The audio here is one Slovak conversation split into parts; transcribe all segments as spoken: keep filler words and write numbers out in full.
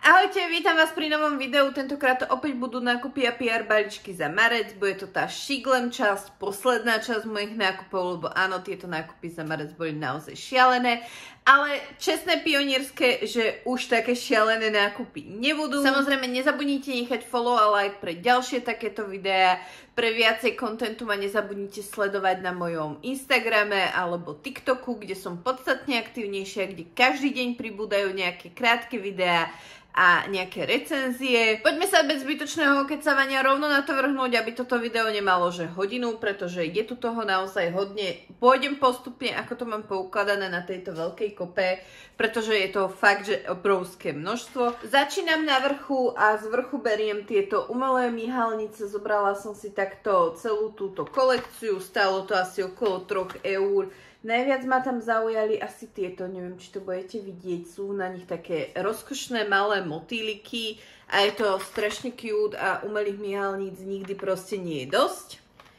Ahojte, vítam vás pri novom videu, tentokrát to opäť budú nákupy a pé er balíčky za marec, bude to tá Shiglem časť, posledná časť mojich nákupov, lebo áno, tieto nákupy za marec boli naozaj šialené, ale čestné pionierské, že už také šialené nákupy nebudú. Samozrejme, nezabudnite nechať follow a like pre ďalšie takéto videá, pre viacej kontentu ma nezabudnite sledovať na mojom Instagrame alebo TikToku, kde som podstatne aktívnejšia, kde každý deň pribúdajú nejaké krátke videá a nejaké recenzie. Poďme sa bez zbytočného okecávania rovno na to vrhnúť, aby toto video nemalo že hodinu, pretože je tu toho naozaj hodne. Pôjdem postupne, ako to mám poukladané na tejto veľkej kope, pretože je to fakt, že obrovské množstvo. Začínam na vrchu a z vrchu beriem tieto umelé myhalnice. Zobrala som si takto celú túto kolekciu, stálo to asi okolo troch eur. Najviac ma tam zaujali asi tieto, neviem, či to budete vidieť, sú na nich také rozkošné malé motýliky a je to strašne cute a umelých myhalníc nikdy proste nie je dosť.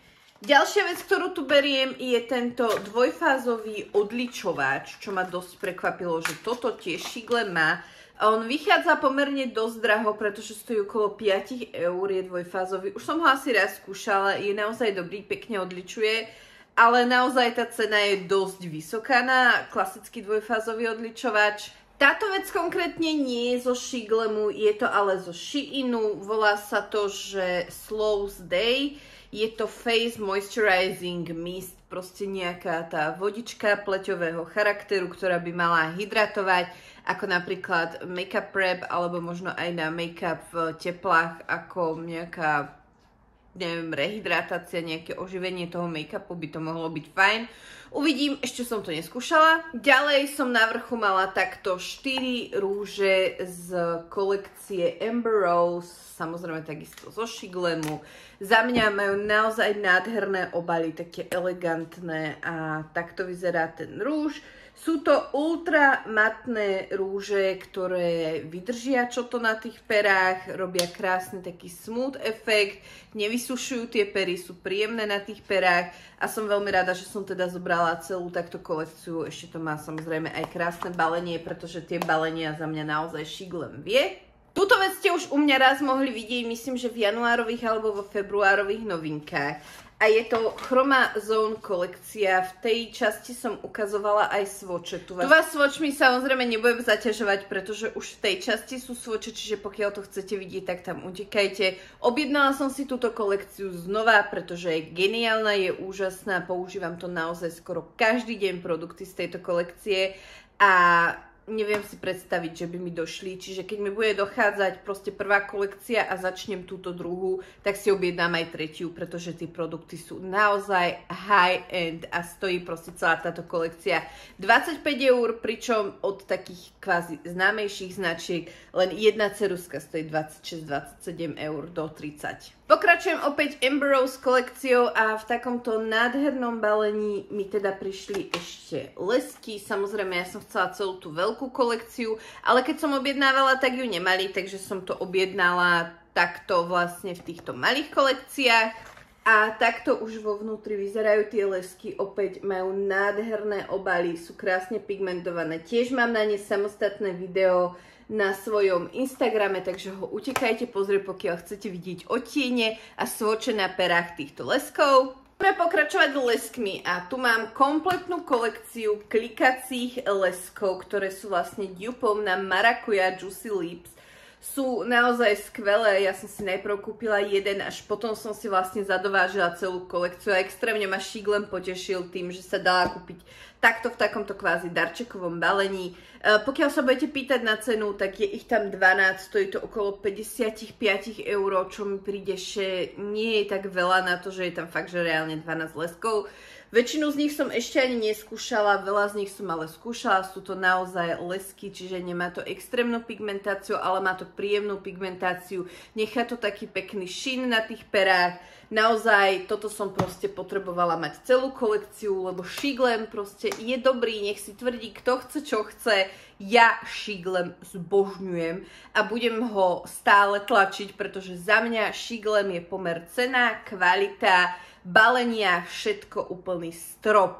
Ďalšia vec, ktorú tu beriem, je tento dvojfázový odličovač, čo ma dosť prekvapilo, že toto tiež Shiglem má. A on vychádza pomerne dosť draho, pretože stojí okolo päť eur, je dvojfázový. Už som ho asi raz skúšala, je naozaj dobrý, pekne odličuje. Ale naozaj tá cena je dosť vysoká na klasický dvojfázový odličovač. Táto vec konkrétne nie je zo Shiglemu, je to ale zo Sheinu. Volá sa to, že Slows Day. Je to Face Moisturizing Mist, proste nejaká tá vodička pleťového charakteru, ktorá by mala hydratovať, ako napríklad make-up prep, alebo možno aj na make-up v teplách, ako nejaká, neviem, rehydratácia, nejaké oživenie toho make-upu by to mohlo byť fajn. Uvidím, ešte som to neskúšala. Ďalej som na vrchu mala takto štyri rúže z kolekcie Amber Rose, samozrejme takisto zo Shiglemu. Za mňa majú naozaj nádherné obaly, také elegantné a takto vyzerá ten rúž. Sú to ultra matné rúže, ktoré vydržia čo to na tých perách, robia krásny taký smooth efekt, nevysušujú tie pery, sú príjemné na tých perách a som veľmi rada, že som teda zobrala celú takto kolekciu. Ešte to má samozrejme aj krásne balenie, pretože tie balenia za mňa naozaj Shiglem vie. Túto vec ste už u mňa raz mohli vidieť, myslím, že v januárových alebo vo februárových novinkách. A je to Chroma Zone kolekcia. V tej časti som ukazovala aj svoče. Tu vás, tu vás svočmi samozrejme nebudem zaťažovať, pretože už v tej časti sú svoče, čiže pokiaľ to chcete vidieť, tak tam utekajte. Objednala som si túto kolekciu znova, pretože je geniálna, je úžasná. Používam to naozaj skoro každý deň, produkty z tejto kolekcie. A neviem si predstaviť, že by mi došli, čiže keď mi bude dochádzať proste prvá kolekcia a začnem túto druhú, tak si objednám aj tretiu, pretože tie produkty sú naozaj high-end a stojí proste celá táto kolekcia dvadsaťpäť eur, pričom od takých kvázi známejších značiek len jedna ceruska stojí dvadsaťšesť dvadsaťsedem eur do tridsať. Pokračujem opäť Amber Rose kolekciou a v takomto nádhernom balení mi teda prišli ešte lesky. Samozrejme, ja som chcela celú tú veľkú kolekciu, ale keď som objednávala, tak ju nemali, takže som to objednala takto vlastne v týchto malých kolekciách. A takto už vo vnútri vyzerajú tie lesky, opäť majú nádherné obaly, sú krásne pigmentované. Tiež mám na ne samostatné video na svojom Instagrame, takže ho utekajte pozrieť, pokiaľ chcete vidieť odtiene a svoče na perách týchto leskov. Budeme pokračovať leskmi a tu mám kompletnú kolekciu klikacích leskov, ktoré sú vlastne dupom na Maracuja Juicy Lips. Sú naozaj skvelé, ja som si najprv kúpila jeden, až potom som si vlastne zadovážila celú kolekciu a extrémne ma Shiglem potešil tým, že sa dala kúpiť takto v takomto kvázi darčekovom balení. E, pokiaľ sa budete pýtať na cenu, tak je ich tam dvanásť, stojí to okolo päťdesiatpäť eur, čo mi príde, že nie je tak veľa na to, že je tam fakt, že reálne dvanásť leskov. Väčšinu z nich som ešte ani neskúšala, veľa z nich som ale skúšala, sú to naozaj lesky, čiže nemá to extrémnu pigmentáciu, ale má to príjemnú pigmentáciu, nechá to taký pekný šín na tých perách. Naozaj, toto som proste potrebovala mať celú kolekciu, lebo Shiglem proste je dobrý, nech si tvrdí, kto chce, čo chce. Ja Shiglem zbožňujem a budem ho stále tlačiť, pretože za mňa Shiglem je pomer cena, kvalita, balenia, všetko úplný strop.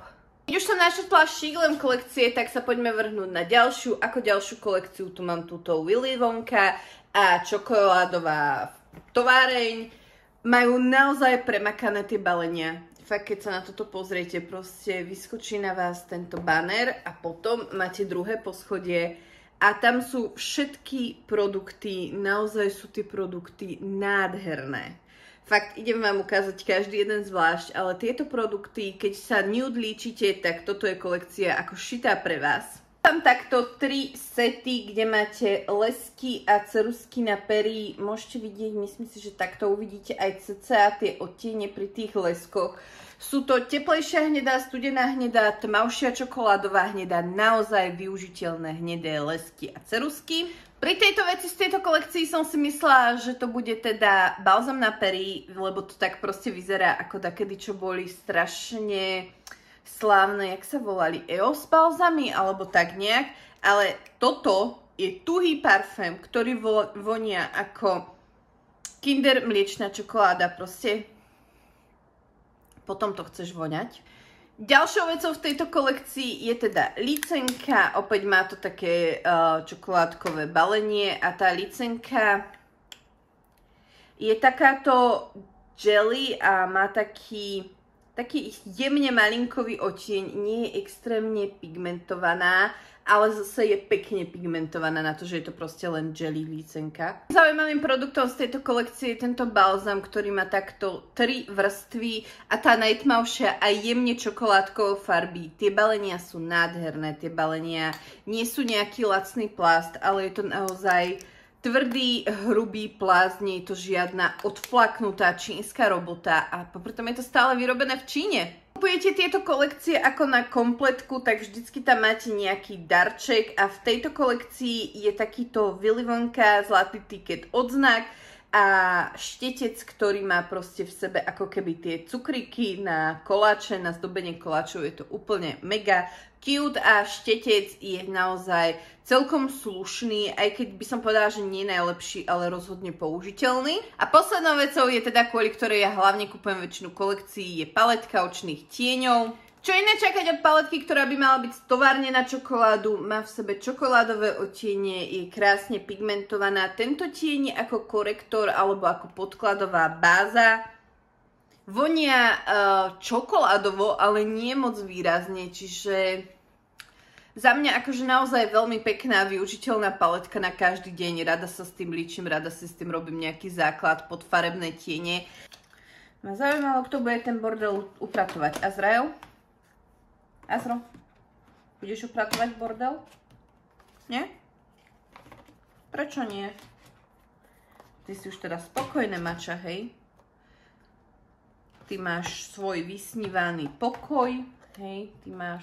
Keď už som našetla Shiglem kolekcie, tak sa poďme vrhnúť na ďalšiu. Ako ďalšiu kolekciu tu mám túto Willy Wonka a čokoládová továreň. Majú naozaj premakané tie balenia. Fakt, keď sa na toto pozriete, proste vyskočí na vás tento banner a potom máte druhé poschodie a tam sú všetky produkty, naozaj sú tie produkty nádherné. Fakt, idem vám ukázať každý jeden zvlášť, ale tieto produkty, keď sa nude líčite, tak toto je kolekcia ako šitá pre vás. Mám takto tri sety, kde máte lesky a ceruzky na pery. Môžete vidieť, myslím si, že takto uvidíte aj cca tie odtiene pri tých leskoch. Sú to teplejšia hnedá, studená hnedá, tmavšia čokoládová hnedá, naozaj využiteľné hnedé lesky a ceruzky. Pri tejto veci z tejto kolekcii som si myslela, že to bude teda balzam na pery, lebo to tak proste vyzerá ako takedy, čo boli strašne slávne, jak sa volali, E O S balzamy, alebo tak nejak. Ale toto je tuhý parfém, ktorý vo, vonia ako Kinder mliečna čokoláda, proste potom to chceš voňať. Ďalšou vecou v tejto kolekcii je teda licenka, opäť má to také uh, čokoládkové balenie a tá licenka je takáto jelly a má taký, taký jemne malinkový odtieň, nie je extrémne pigmentovaná, ale zase je pekne pigmentovaná na to, že je to proste len jelly licenka. Zaujímavým produktom z tejto kolekcie je tento balzam, ktorý má takto tri vrstvy a tá najtmavšia aj jemne čokoládkovou farby. Tie balenia sú nádherné, tie balenia nie sú nejaký lacný plast, ale je to naozaj tvrdý, hrubý plast, nie je to žiadna odflaknutá čínska robota a popri tom je to stále vyrobené v Číne. Kupujete tieto kolekcie ako na kompletku, tak vždycky tam máte nejaký darček a v tejto kolekcii je takýto Willy Wonka, zlatý tiket odznak a štetec, ktorý má proste v sebe ako keby tie cukriky na koláče, na zdobenie koláčov, je to úplne mega cute a štetec je naozaj celkom slušný, aj keď by som povedala, že nie najlepší, ale rozhodne použiteľný. A poslednou vecou je teda, kvôli ktorej ja hlavne kupujem väčšinu kolekcií, je paletka očných tieňov. Čo iné čakať od paletky, ktorá by mala byť stovárne na čokoládu, má v sebe čokoládové odtiene, je krásne pigmentovaná. Tento tieň je ako korektor alebo ako podkladová báza. Vonia uh, čokoládovo, ale nie moc výrazne, čiže za mňa akože naozaj veľmi pekná využiteľná paletka na každý deň. Rada sa s tým líčim, rada si s tým robím nejaký základ pod farebné tiene. Ma zaujímalo, kto bude ten bordel upratovať. Azrael? Azro? Budeš upratovať bordel? Nie? Prečo nie? Ty si už teda spokojné mača, hej? Ty máš svoj vysnívaný pokoj, hej? Ty máš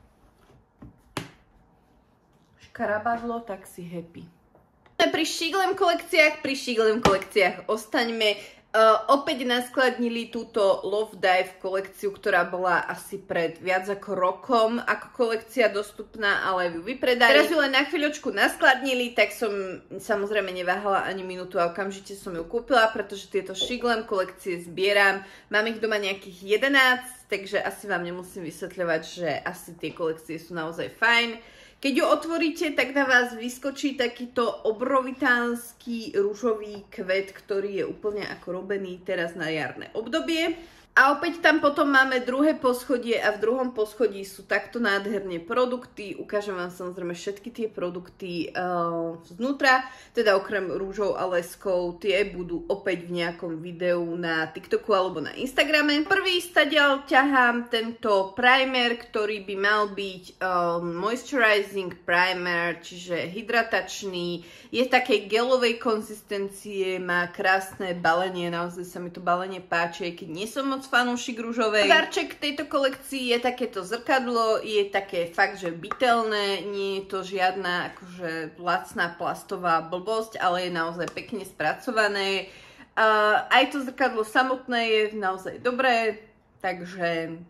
škarabadlo, tak si happy. Pri Shiglem kolekciách, pri Shiglem kolekciách ostaňme. Uh, opäť naskladnili túto Love Dive kolekciu, ktorá bola asi pred viac ako rokom ako kolekcia dostupná, ale ju vypredali. Teraz ju len na chvíľočku naskladnili, tak som samozrejme neváhala ani minútu a okamžite som ju kúpila, pretože tieto Shiglem kolekcie zbieram. Mám ich doma nejakých jedenásť, takže asi vám nemusím vysvetľovať, že asi tie kolekcie sú naozaj fajn. Keď ju otvoríte, tak na vás vyskočí takýto obrovitánsky ružový kvet, ktorý je úplne ako robený teraz na jarné obdobie. A opäť tam potom máme druhé poschodie a v druhom poschodí sú takto nádherné produkty. Ukážem vám samozrejme všetky tie produkty uh, znútra, teda okrem rúžov a leskov. Tie budú opäť v nejakom videu na TikToku alebo na Instagrame. Prvý stadiaľ ťahám tento primer, ktorý by mal byť uh, moisturizing primer, čiže hydratačný. Je takej gelovej konzistencie, má krásne balenie, naozaj sa mi to balenie páči, keď nie som moc fanúšik rúžovej. Darček tejto kolekcii je takéto zrkadlo, je také fakt, že bytelné, nie je to žiadna akože lacná plastová blbosť, ale je naozaj pekne spracované. Uh, aj to zrkadlo samotné je naozaj dobré, takže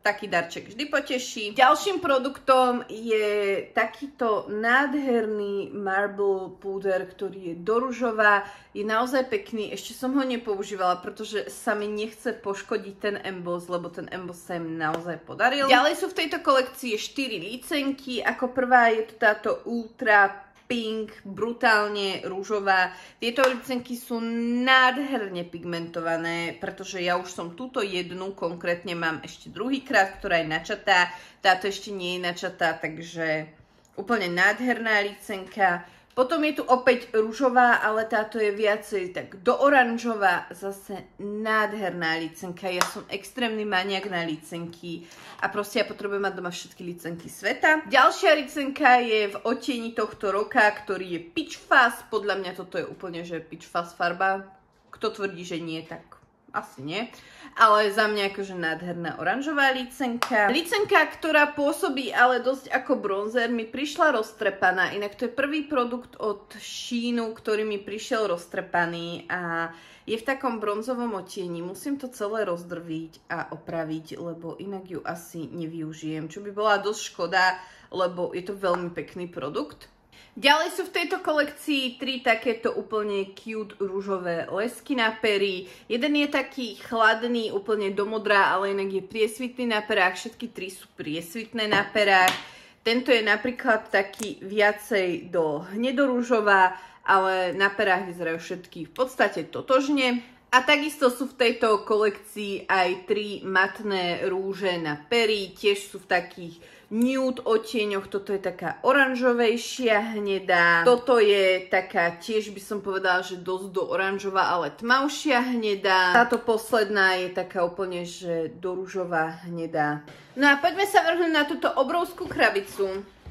taký darček vždy poteší. Ďalším produktom je takýto nádherný marble púder, ktorý je do ružová. Je naozaj pekný, ešte som ho nepoužívala, pretože sa mi nechce poškodiť ten emboss, lebo ten emboss sa im naozaj podaril. Ďalej sú v tejto kolekcii štyri lícenky. Ako prvá je to táto Ultra Pink, brutálne rúžová. Tieto licenky sú nádherne pigmentované, pretože ja už som túto jednu konkrétne mám ešte druhýkrát, ktorá je načatá. Táto ešte nie je načatá, takže úplne nádherná licenka. Potom je tu opäť rúžová, ale táto je viacej tak do oranžová, zase nádherná licenka. Ja som extrémny maniak na licenky a proste ja potrebujem mať doma všetky licenky sveta. Ďalšia licenka je v odtieni tohto roka, ktorý je Peach Fuzz. Podľa mňa toto je úplne, že Peach Fuzz farba. Kto tvrdí, že nie, tak asi nie. Ale za mňa akože nádherná oranžová licenka. Licenka, ktorá pôsobí ale dosť ako bronzer, mi prišla roztrepaná. Inak to je prvý produkt od Sheinu, ktorý mi prišiel roztrepaný a je v takom bronzovom odtieni. Musím to celé rozdrviť a opraviť, lebo inak ju asi nevyužijem. Čo by bola dosť škoda, lebo je to veľmi pekný produkt. Ďalej sú v tejto kolekcii tri takéto úplne cute rúžové lesky na pery. Jeden je taký chladný, úplne do modrá, ale inak je priesvitný na perách. Všetky tri sú priesvitné na perách. Tento je napríklad taký viacej do hnedorúžová, ale na perách vyzerajú všetky v podstate totožne. A takisto sú v tejto kolekcii aj tri matné rúže na pery. Tiež sú v takých nude odtieňoch, toto je taká oranžovejšia hnedá, toto je taká, tiež by som povedala, že dosť do oranžová, ale tmavšia hnedá, táto posledná je taká úplne, že do rúžová hnedá. No a poďme sa vrhnúť na túto obrovskú krabicu,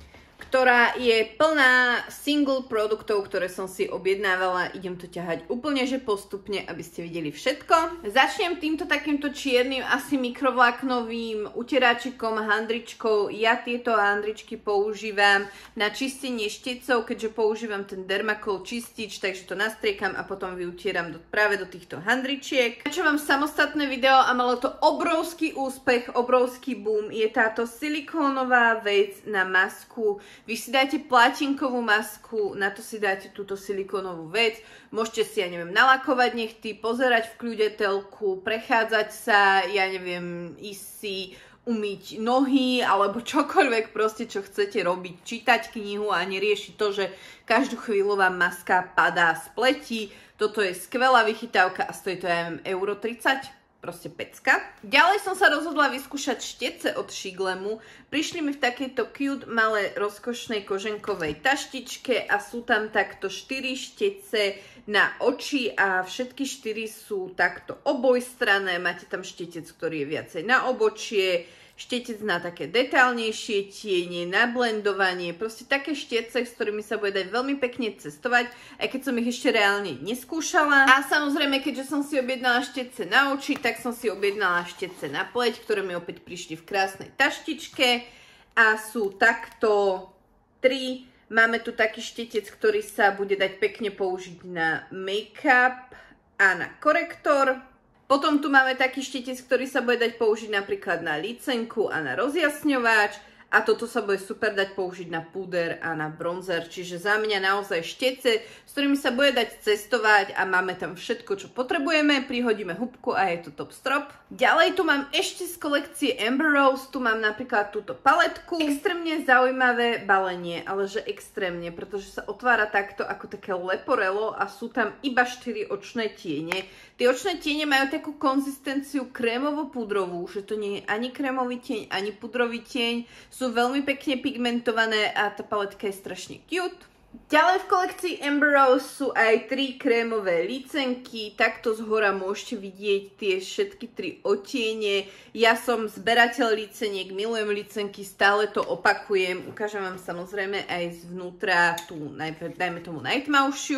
ktorá je plná single produktov, ktoré som si objednávala. Idem to ťahať úplne, že postupne, aby ste videli všetko. Začnem týmto takýmto čiernym, asi mikrovláknovým uteráčikom, handričkou. Ja tieto handričky používam na čistenie štecov, keďže používam ten Dermacol čistič, takže to nastriekam a potom vyutieram do, práve do týchto handričiek. Čo mám samostatné video a malo to obrovský úspech, obrovský boom, je táto silikónová vec na masku. Vy si dáte plátinkovú masku, na to si dáte túto silikónovú vec, môžete si, ja neviem, nalakovať nechty, pozerať v kľude telku, prechádzať sa, ja neviem, ísť si umyť nohy, alebo čokoľvek proste, čo chcete robiť, čítať knihu a neriešiť to, že každú chvíľu vám maska padá z pleti. Toto je skvelá vychytávka a stojí to, ja neviem, euro tridsať. Proste pecka. Ďalej som sa rozhodla vyskúšať štece od Shiglemu. Prišli mi v takejto cute, malé, rozkošnej koženkovej taštičke a sú tam takto štyri štece na oči a všetky štyri sú takto obojstranné. Máte tam štetec, ktorý je viacej na obočie, štetec na také detailnejšie tiene, na blendovanie, proste také štece, s ktorými sa bude dať veľmi pekne cestovať, aj keď som ich ešte reálne neskúšala. A samozrejme, keďže som si objednala štece na oči, tak som si objednala štece na pleť, ktoré mi opäť prišli v krásnej taštičke a sú takto tri. Máme tu taký štetec, ktorý sa bude dať pekne použiť na make-up a na korektor. Potom tu máme taký štetec, ktorý sa bude dať použiť napríklad na licenku a na rozjasňovač. A toto sa bude super dať použiť na púder a na bronzer. Čiže za mňa naozaj štece, s ktorými sa bude dať cestovať a máme tam všetko, čo potrebujeme. Prihodíme húbku a je to top strop. Ďalej tu mám ešte z kolekcie Amber Rose. Tu mám napríklad túto paletku. Extrémne zaujímavé balenie, ale že extrémne, pretože sa otvára takto ako také leporelo a sú tam iba štyri očné tiene. Tie očné tiene majú takú konzistenciu krémovo-pudrovú, že to nie je ani krémový tieň, ani pudrový tieň. Sú veľmi pekne pigmentované a tá paletka je strašne cute. Ďalej v kolekcii Amber Rose sú aj tri krémové licenky. Takto zhora môžete vidieť tie všetky tri odtiene. Ja som zberateľ liceniek, milujem licenky, stále to opakujem. Ukážem vám samozrejme aj zvnútra tú, dajme tomu najtmavšiu.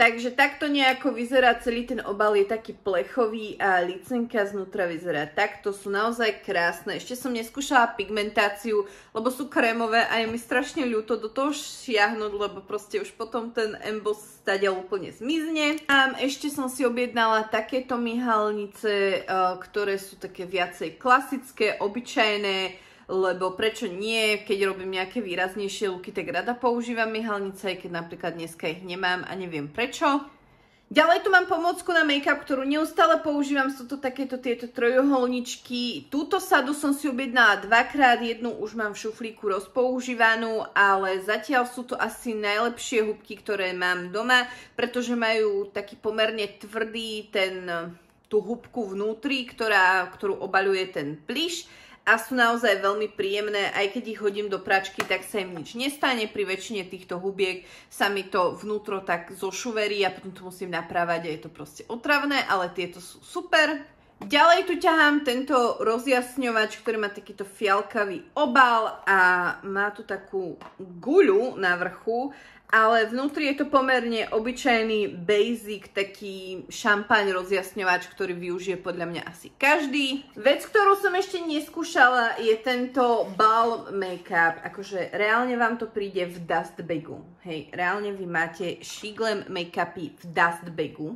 Takže takto nejako vyzerá celý ten obal, je taký plechový a licenka znútra vyzerá takto, sú naozaj krásne. Ešte som neskúšala pigmentáciu, lebo sú krémové a je mi strašne ľúto do toho šiahnuť, lebo proste už potom ten emboss stadiaľ úplne zmizne. A ešte som si objednala takéto myhalnice, ktoré sú také viacej klasické, obyčajné, lebo prečo nie, keď robím nejaké výraznejšie looky, tak rada používam myhalnice, aj keď napríklad dneska ich nemám a neviem prečo. Ďalej tu mám pomôcku na make-up, ktorú neustále používam, sú to takéto tieto trojuholničky. Túto sadu som si objednala dvakrát, jednu už mám v šuflíku rozpoužívanú, ale zatiaľ sú to asi najlepšie húbky, ktoré mám doma, pretože majú taký pomerne tvrdý ten, tú húbku vnútri, ktorá, ktorú obaľuje ten plyš. A sú naozaj veľmi príjemné, aj keď ich hodím do pračky, tak sa im nič nestane. Pri väčšine týchto hubiek sa mi to vnútro tak zošuverí a potom to musím naprávať a je to proste otravné, ale tieto sú super. Ďalej tu ťahám tento rozjasňovač, ktorý má takýto fialkavý obal a má tu takú guľu na vrchu, ale vnútri je to pomerne obyčajný basic, taký šampaň rozjasňovač, ktorý využije podľa mňa asi každý. Vec, ktorú som ešte neskúšala, je tento balm make-up. Akože reálne vám to príde v dust bagu. Hej, reálne vy máte Shiglem make-upy v dust bagu.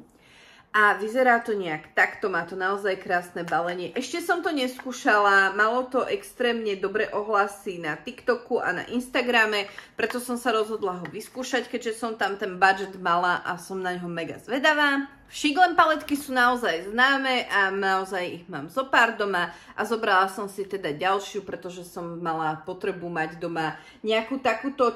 A vyzerá to nejak takto, má to naozaj krásne balenie. Ešte som to neskúšala, malo to extrémne dobré ohlasy na TikToku a na Instagrame, preto som sa rozhodla ho vyskúšať, keďže som tam ten budget mala a som na ňo mega zvedavá. Shiglem paletky sú naozaj známe a naozaj ich mám zo pár doma a zobrala som si teda ďalšiu, pretože som mala potrebu mať doma nejakú takúto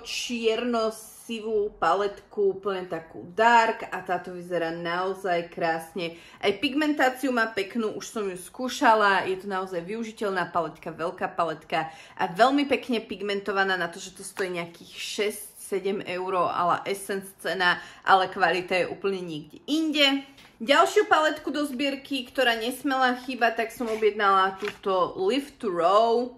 čierno-sivú paletku, úplne takú dark a táto vyzerá naozaj krásne. Aj pigmentáciu má peknú, už som ju skúšala, je to naozaj využiteľná paletka, veľká paletka a veľmi pekne pigmentovaná na to, že to stojí nejakých šesť sedem eur, ale Essence cena, ale kvalita je úplne niekde inde. Ďalšiu paletku do zbierky, ktorá nesmela chýbať, tak som objednala túto Live to Row.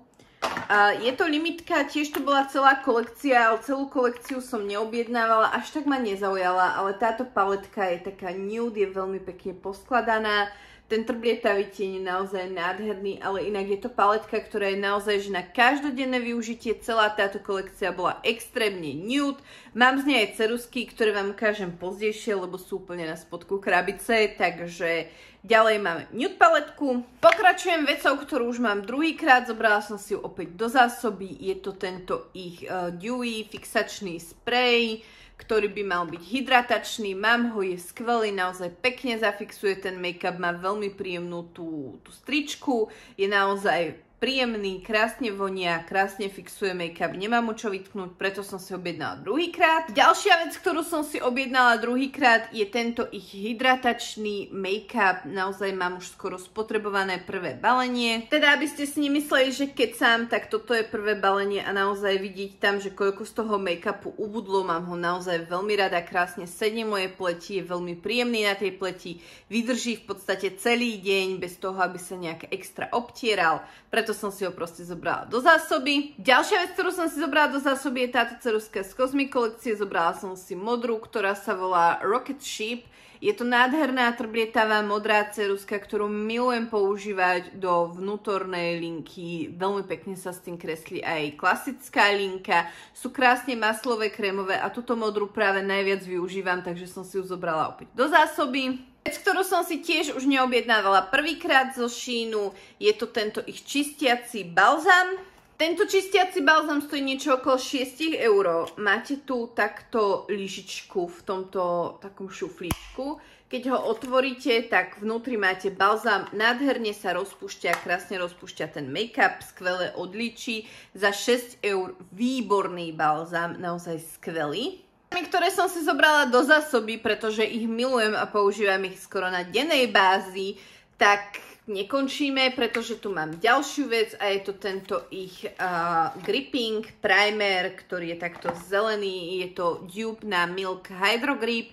A je to limitka, tiež to bola celá kolekcia, ale celú kolekciu som neobjednávala, až tak ma nezaujala, ale táto paletka je taká nude, je veľmi pekne poskladaná. Ten trblietavý tieň je naozaj nádherný, ale inak je to paletka, ktorá je naozaj že na každodenné využitie. Celá táto kolekcia bola extrémne nude. Mám z nej aj ceruzky, ktoré vám ukážem pozdejšie, lebo sú úplne na spodku krabice, takže ďalej máme nude paletku. Pokračujem vecou, ktorú už mám druhýkrát, zobrala som si ju opäť do zásoby. Je to tento ich uh, Dewy fixačný sprej, ktorý by mal byť hydratačný, mám ho, je skvelý, naozaj pekne zafixuje ten make-up, má veľmi príjemnú tú, tú stričku, je naozaj príjemný, krásne vonia, krásne fixuje make-up, nemám mu čo vytknúť, preto som si objednala druhýkrát. Ďalšia vec, ktorú som si objednala druhýkrát, je tento ich hydratačný make-up, naozaj mám už skoro spotrebované prvé balenie. Teda, aby ste si nemysleli, že keď sám, tak toto je prvé balenie a naozaj vidieť tam, že koľko z toho make-upu ubudlo, mám ho naozaj veľmi rada, krásne sedie moje pleti, je veľmi príjemný na tej pleti, vydrží v podstate celý deň bez toho, aby sa nejak extra obtieral, preto som si ho proste zobrala do zásoby. Ďalšia vec, ktorú som si zobrala do zásoby, je táto ceruzka z Cosmic kolekcie. Zobrala som si modrú, ktorá sa volá Rocket Ship. Je to nádherná trblietavá modrá ceruzka, ktorú milujem používať do vnútornej linky. Veľmi pekne sa s tým kreslí aj klasická linka. Sú krásne maslové, krémové a túto modrú práve najviac využívam, takže som si ju zobrala opäť do zásoby. Vec, ktorú som si tiež už neobjednávala prvýkrát zo Sheinu, je to tento ich čistiaci balzám. Tento čistiaci balzám stojí niečo okolo šesť eur. Máte tu takto lyžičku v tomto takom šuflíčku. Keď ho otvoríte, tak vnútri máte balzám, nádherne sa rozpúšťa, krásne rozpúšťa ten make-up, skvelé odlíči. Za šesť eur výborný balzám, naozaj skvelý. Ktoré som si zobrala do zásoby, pretože ich milujem a používam ich skoro na dennej bázi, tak nekončíme, pretože tu mám ďalšiu vec a je to tento ich uh, gripping primer, ktorý je takto zelený, je to dupe na Milk Hydro Grip.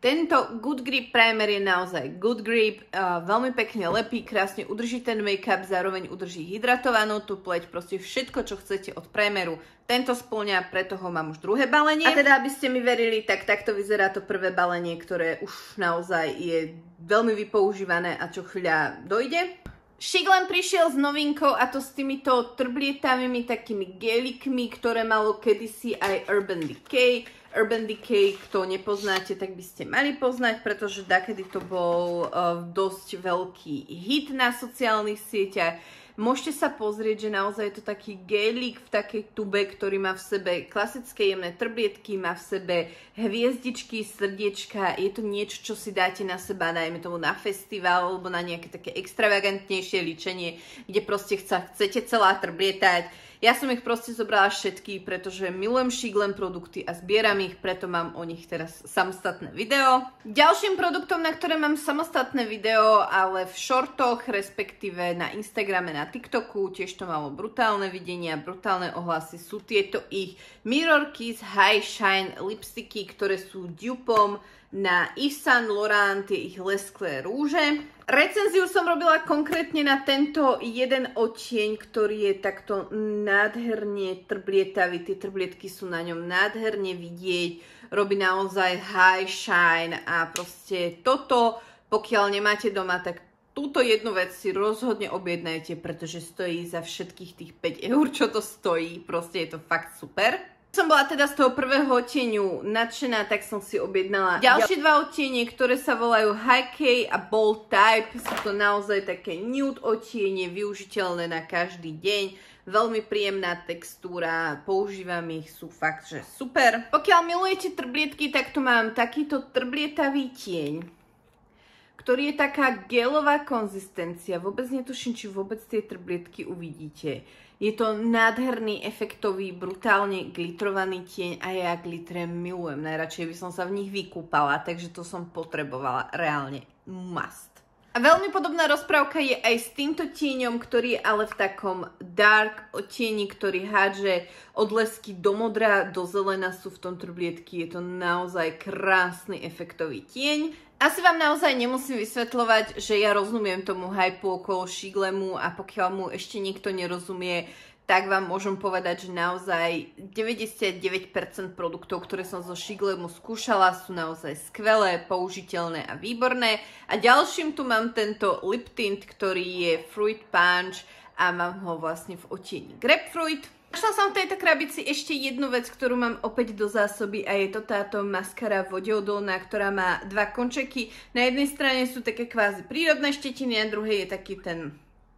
Tento Good Grip Primer je naozaj Good Grip, uh, veľmi pekne lepí, krásne udrží ten make-up, zároveň udrží hydratovanú tú pleť, proste všetko, čo chcete od primeru. Tento spĺňa, preto ho mám už druhé balenie. A teda, aby ste mi verili, tak takto vyzerá to prvé balenie, ktoré už naozaj je veľmi vypoužívané a čo chvíľa dojde. Shiglem prišiel s novinkou, a to s týmito trblietavými takými gelikmi, ktoré malo kedysi aj Urban Decay. Urban Decay, kto nepoznáte, tak by ste mali poznať, pretože dakedy to bol uh, dosť veľký hit na sociálnych sieťach. Môžete sa pozrieť, že naozaj je to taký gelik v takej tube, ktorý má v sebe klasické jemné trblietky, má v sebe hviezdičky, srdiečka. Je to niečo, čo si dáte na seba, dajme tomu na festival alebo na nejaké také extravagantnejšie líčenie, kde proste chca, chcete celá trblietať. Ja som ich proste zobrala všetky, pretože milujem Shiglem produkty a zbieram ich, preto mám o nich teraz samostatné video. Ďalším produktom, na ktoré mám samostatné video, ale v shortoch, respektíve na Instagrame, na TikToku, tiež to malo brutálne videnia, brutálne ohlasy, sú tieto ich Mirror Kiss High Shine lipsticky, ktoré sú dupom na Yves Saint Laurent, tie ich lesklé rúže. Recenziu som robila konkrétne na tento jeden odtieň, ktorý je takto nádherne trblietavý. Tie trblietky sú na ňom nádherne vidieť. Robí naozaj high shine a proste toto, pokiaľ nemáte doma, tak túto jednu vec si rozhodne objednajte, pretože stojí za všetkých tých päť eur, čo to stojí. Proste je to fakt super. Som bola teda z toho prvého odtieňu nadšená, tak som si objednala ďalšie dva odtiene, ktoré sa volajú High Key a Bold Type. Sú to naozaj také nude odtiene, využiteľné na každý deň. Veľmi príjemná textúra, používam ich, sú fakt, že super. Pokiaľ milujete trblietky, tak tu mám takýto trblietavý tieň, ktorý je taká gelová konzistencia. Vôbec netuším, či vôbec tie trblietky uvidíte. Je to nádherný, efektový, brutálne glitrovaný tieň a ja glitre milujem. Najradšej by som sa v nich vykúpala, takže to som potrebovala reálne must. A veľmi podobná rozprávka je aj s týmto tieňom, ktorý je ale v takom dark odtieni, ktorý hádže odlesky do modra, do zelena sú v tom trblietky. Je to naozaj krásny, efektový tieň. Asi vám naozaj nemusím vysvetľovať, že ja rozumiem tomu hypu okolo Shiglemu a pokiaľ mu ešte nikto nerozumie, tak vám môžem povedať, že naozaj deväťdesiatdeväť percent produktov, ktoré som zo Shiglemu skúšala, sú naozaj skvelé, použiteľné a výborné. A ďalším tu mám tento lip tint, ktorý je Fruit Punch a mám ho vlastne v odtieni Grapefruit. Našla som v tejto krabici ešte jednu vec, ktorú mám opäť do zásoby a je to táto maskara vodeodolná, ktorá má dva končeky. Na jednej strane sú také kvázi prírodné štetiny, na druhej je taký ten,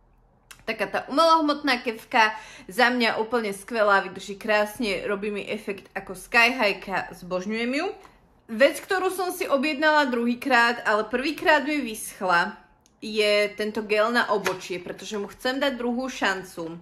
taká tá umelohmotná kefka. Za mňa úplne skvelá, vydrží krásne, robí mi efekt ako Sky High, zbožňujem ju. Vec, ktorú som si objednala druhýkrát, ale prvýkrát mi vyschla, je tento gel na obočie, pretože mu chcem dať druhú šancu.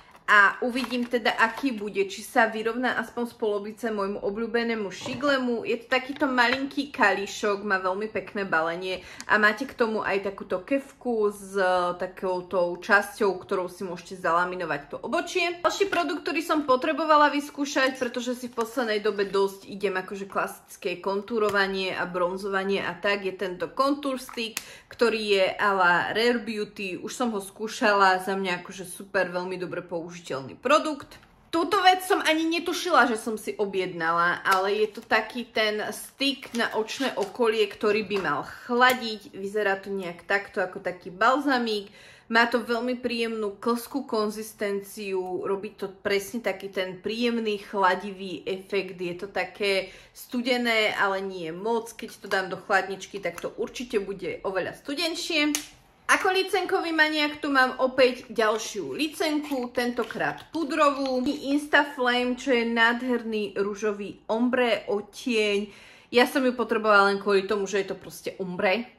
A uvidím teda, aký bude, či sa vyrovná aspoň z polovice môjmu obľúbenému Shiglemu. Je to takýto malinký kalíšok, má veľmi pekné balenie a máte k tomu aj takúto kefku s takouto časťou, ktorou si môžete zalaminovať to obočie. Ďalší produkt, ktorý som potrebovala vyskúšať, pretože si v poslednej dobe dosť idem akože klasické kontúrovanie a bronzovanie a tak, je tento Contour Stick, ktorý je a la Rare Beauty. Už som ho skúšala, za mňa akože super, veľmi dobre použiteľný užiteľný produkt. Túto vec som ani netušila, že som si objednala, ale je to taký ten stick na očné okolie, ktorý by mal chladiť. Vyzerá to nejak takto, ako taký balzamík. Má to veľmi príjemnú klskú konzistenciu, robí to presne taký ten príjemný chladivý efekt. Je to také studené, ale nie moc. Keď to dám do chladničky, tak to určite bude oveľa studenšie. Ako licenkový maniak tu mám opäť ďalšiu licenku, tentokrát pudrovú. Instaflame, čo je nádherný ružový ombre odtieň. Ja som ju potrebovala len kvôli tomu, že je to proste ombre.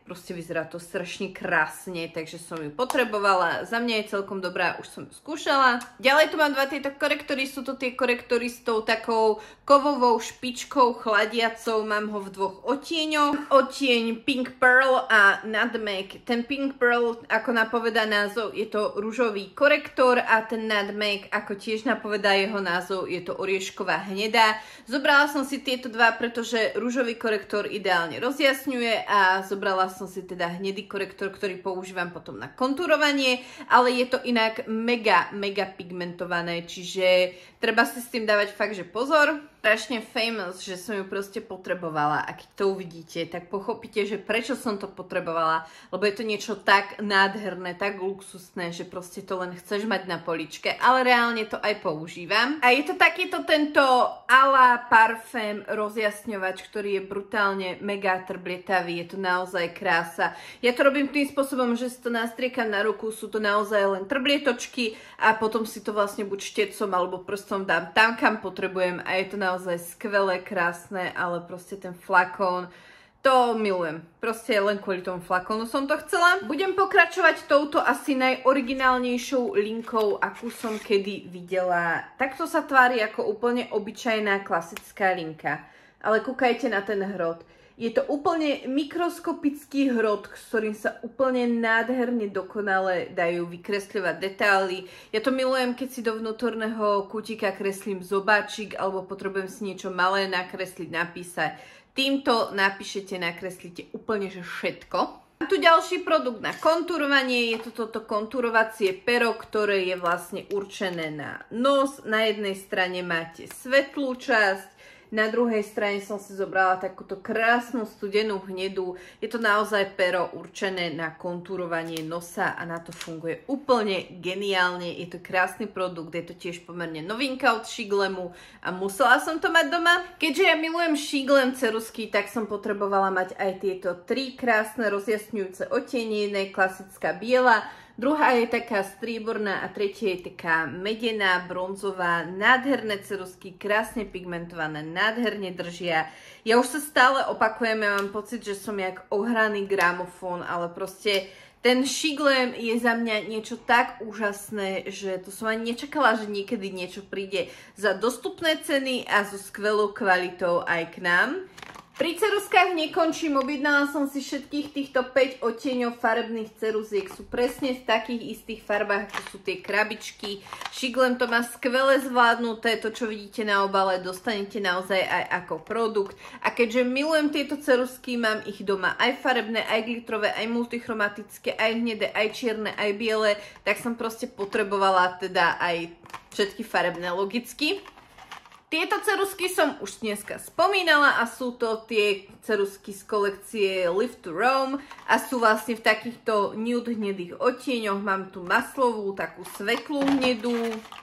proste vyzerá to strašne krásne, takže som ju potrebovala. Za mňa je celkom dobrá, už som ju skúšala. Ďalej tu mám dva tieto korektory, sú to tie korektory s tou takou kovovou špičkou chladiacou, mám ho v dvoch odtieňoch. Odtieň Pink Pearl a Nutmeg. Ten Pink Pearl, ako napovedá názov, je to ružový korektor a ten Nutmeg, ako tiež napovedá jeho názov, je to oriešková hnedá. Zobrala som si tieto dva, pretože ružový korektor ideálne rozjasňuje a zobrala som si teda hnedý korektor, ktorý používam potom na kontúrovanie, ale je to inak mega, mega pigmentované, čiže treba si s tým dávať fakt, že pozor. Strašne famous, že som ju proste potrebovala a keď to uvidíte, tak pochopíte, že prečo som to potrebovala, lebo je to niečo tak nádherné, tak luxusné, že proste to len chceš mať na poličke, ale reálne to aj používam. A je to takýto tento a la parfém rozjasňovač, ktorý je brutálne mega trblietavý, je to naozaj krása. Ja to robím tým spôsobom, že si to nastriekam na ruku, sú to naozaj len trblietočky a potom si to vlastne buď štecom alebo prstom dám tam, kam potrebujem a je to naozaj naozaj skvelé, krásne, ale proste ten flakón, to milujem. Proste len kvôli tomu flakónu som to chcela. Budem pokračovať touto asi najoriginálnejšou linkou, akú som kedy videla. Takto sa tvári ako úplne obyčajná klasická linka. Ale kúkajte na ten hrot. Je to úplne mikroskopický hrot, s ktorým sa úplne nádherne dokonale dajú vykresľovať detaily. Ja to milujem, keď si do vnútorného kútika kreslím zobáčik alebo potrebujem si niečo malé nakresliť, napísať. Týmto napíšete, nakreslíte úplne že všetko. Mám tu ďalší produkt na kontúrovanie, je to toto kontúrovacie pero, ktoré je vlastne určené na nos. Na jednej strane máte svetlú časť, na druhej strane som si zobrala takúto krásnu studenú hnedú. Je to naozaj pero určené na kontúrovanie nosa a na to funguje úplne geniálne. Je to krásny produkt, je to tiež pomerne novinka od Shiglemu a musela som to mať doma. Keďže ja milujem Shiglem ceruzky, tak som potrebovala mať aj tieto tri krásne rozjasňujúce odtiene. Jedna je klasická biela, druhá je taká strieborná a tretia je taká medená, bronzová, nádherné ceruzky, krásne pigmentované, nádherne držia. Ja už sa stále opakujem, ja mám pocit, že som jak ohraný gramofón, ale proste ten Shiglem je za mňa niečo tak úžasné, že to som ani nečakala, že niekedy niečo príde za dostupné ceny a so skvelou kvalitou aj k nám. Pri ceruzkách nekončím, objednala som si všetkých týchto päť odtieňov farebných ceruziek, sú presne v takých istých farbách, ako sú tie krabičky. Shiglem to má skvele zvládnuté, to čo vidíte na obale dostanete naozaj aj ako produkt. A keďže milujem tieto ceruzky, mám ich doma aj farebné, aj glitrové, aj multichromatické, aj hnedé, aj čierne, aj biele, tak som proste potrebovala teda aj všetky farebné logicky. Tieto ceruzky som už dneska spomínala a sú to tie ceruzky z kolekcie Live to Roam a sú vlastne v takýchto nude hnedých odtieňoch. Mám tu maslovú, takú svetlú hnedú,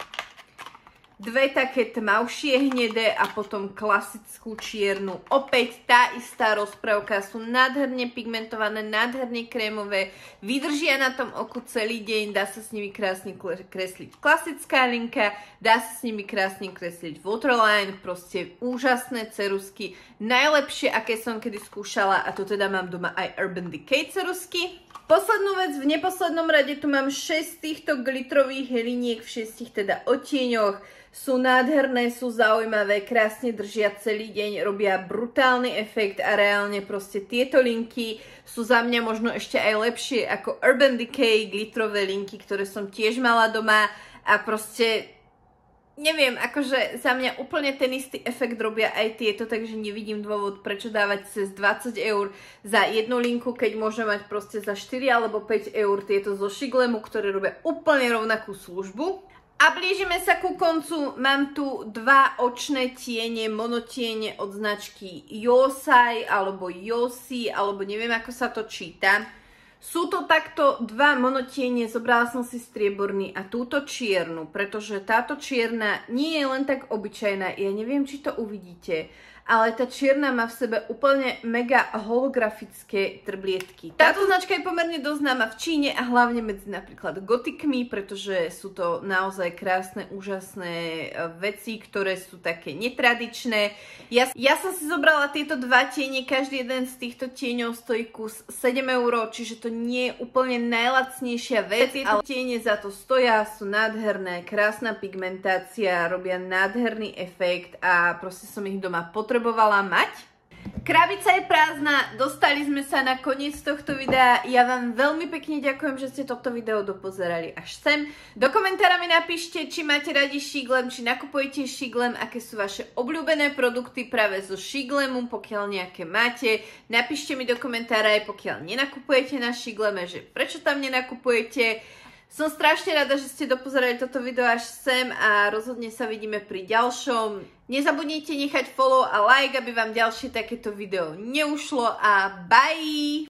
dve také tmavšie hnedé a potom klasickú čiernu. Opäť tá istá rozprávka, sú nádherne pigmentované, nádherne krémové, vydržia na tom oku celý deň, dá sa s nimi krásne kresliť klasická linka, dá sa s nimi krásne kresliť waterline, proste úžasné ceruzky, najlepšie, aké som kedy skúšala a to teda mám doma aj Urban Decay ceruzky. Poslednú vec, v neposlednom rade tu mám šesť týchto glitrových liniek v šestich teda odtieňoch. Sú nádherné, sú zaujímavé, krásne držia celý deň, robia brutálny efekt a reálne proste tieto linky sú za mňa možno ešte aj lepšie ako Urban Decay glitrové linky, ktoré som tiež mala doma a proste neviem, akože za mňa úplne ten istý efekt robia aj tieto, takže nevidím dôvod, prečo dávať cez dvadsať eur za jednu linku, keď môžem mať proste za štyri alebo päť eur tieto zo Shiglemu, ktoré robia úplne rovnakú službu. A blížime sa ku koncu, mám tu dva očné tiene, monotiene od značky Yosai alebo Yosi, alebo neviem ako sa to číta. Sú to takto dva monotiene, zobrala som si strieborný a túto čiernu, pretože táto čierna nie je len tak obyčajná, ja neviem, či to uvidíte, ale tá čierna má v sebe úplne mega holografické trblietky. Táto značka je pomerne dosť známa v Číne a hlavne medzi napríklad gotikmi, pretože sú to naozaj krásne, úžasné veci, ktoré sú také netradičné. Ja, ja som si zobrala tieto dva tiene, každý jeden z týchto tieňov stojí kus sedem eur, čiže to nie je úplne najlacnejšia vec, tieto ale tiene za to stoja, sú nádherné, krásna pigmentácia, robia nádherný efekt a proste som ich doma potrebovala mať. Krabica je prázdna, dostali sme sa na koniec tohto videa. Ja vám veľmi pekne ďakujem, že ste toto video dopozerali až sem. Do komentára mi napíšte, či máte radi Shiglem, či nakupujete Shiglem, aké sú vaše obľúbené produkty práve zo Shiglemu, pokiaľ nejaké máte. Napíšte mi do komentára aj pokiaľ nenakupujete na Shigleme, že prečo tam nenakupujete. Som strašne rada, že ste dopozerali toto video až sem a rozhodne sa vidíme pri ďalšom. Nezabudnite nechať follow a like, aby vám ďalšie takéto video neušlo a bye!